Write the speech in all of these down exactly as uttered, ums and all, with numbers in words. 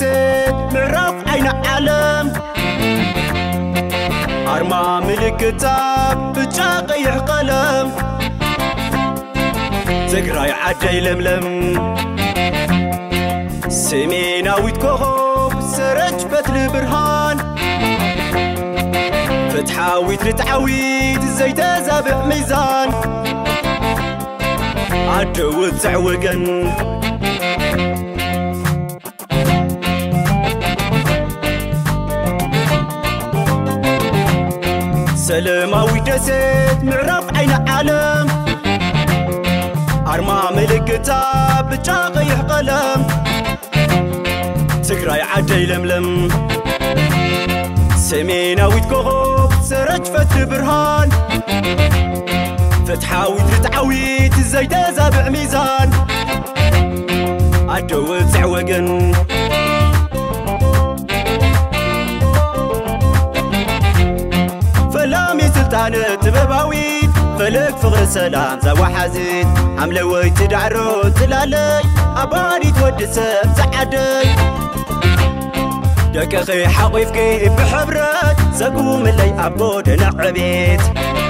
دسيت معرف عين عالم أرما ملك كتاب بجاقي قلم زقراي عجي لملم سميناويت كوهب سرج فتل برهان فتحاويت لتعويت زي تزابع ميزان عدو تعوقن سلماوي دسيت معرف عين عالم أرما ملك كتاب بجاقي قلم زقراي عجي لملم سميناويت كوهب سرج فتل برهان فتحاويت لتعويت زي تزابع ميزان عدو تعوقن فلامي سلطانة تباباويت فلك فغر السلام زوا حزيت عملوي تدعرو تلالي أباني تودسب تعدي دكخي حقيفكي بحبرات زقوم اللي أبود نعبيت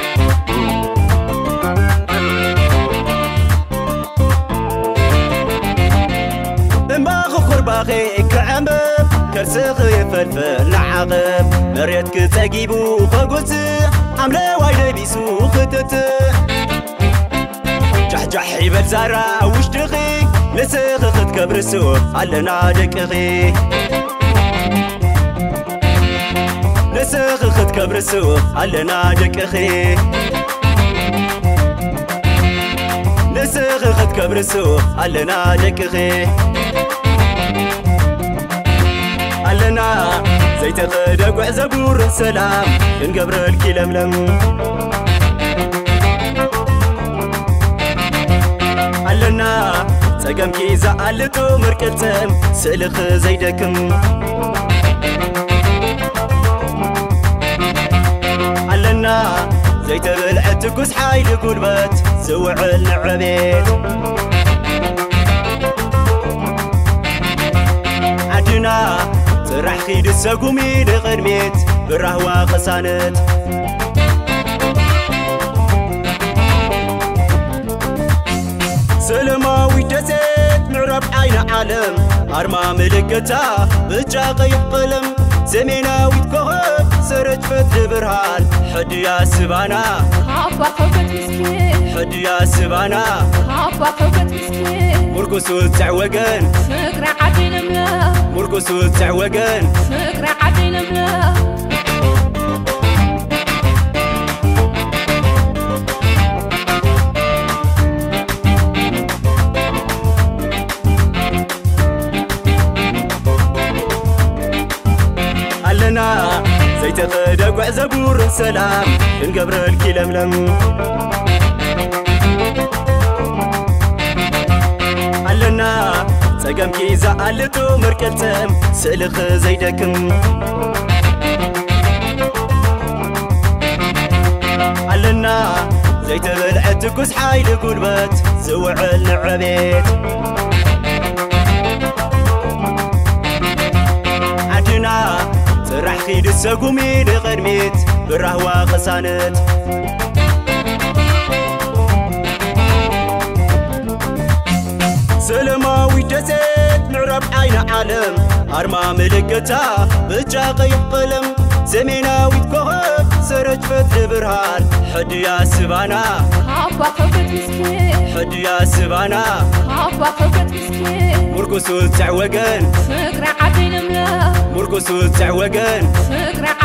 باخي كعمب كرسخ يفلفل نعاقب مريت كتاقيبو خقلت عمله وايد بيسو خطت جحجح يبل زارا وشتخي لسخ خد كبرسو علنا دكخي لسخ خد كبرسو علنا دكخي لسخ خد كبرسو علنا دكخي علنا زي تخدق وعزبور السلام نقبر الكلملم علنا سقم كيزا علتو مركتم سلخ زيدكم علنا زي تبلعت كوس حايل قلبت زوع النعبيت عدنا راح خيد السقومي لغرميت بالرهوة خسانت سلماوي دسيت معرب عين عالم أرما ملكتا بجاقي قلم زميناوي تكوهب سرج فتل برهان حد يا سبانا خافا خوفت مسكين حد يا سبانا خافا خوفت مسكين مرقسو تعوقن سكرة عدي لملا مرقسو تعوقن سكرة عدي لملا علنا زي تخدق وعزبور السلام نقبر الكلملم علنا سقم كيزا علتو مركلتم سلخ زيدكم علنا زي تبلعت كوس حايل قلبت زوع النعبيت عدنا راح خيد السقومي لغرميت بالرهوة خسانت سلماوي دسيت معرب عين عالم أرما ملكتا بجاقي قلم زميناوي تكوهب سرج فتل برهان حد يا سبانا خافا خوفت مسكين حد يا سبانا خافا خوفت مسكين مرقسو تعوقن سكرة عدي لملا مرقسو تعوقن سكرة